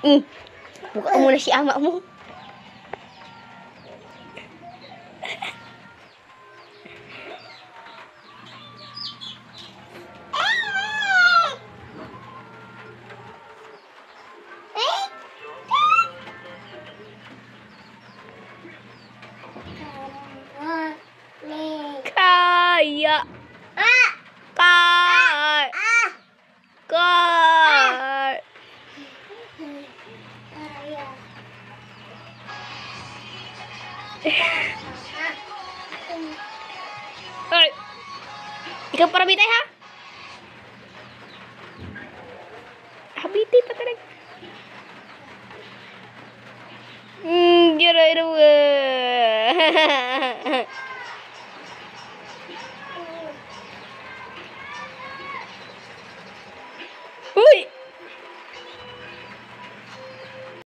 Buka muna si ama mo. Kaya. Kar. Kar. Hoy. Ikaw para bitay ha? Habiti pa talaga. Gira ira.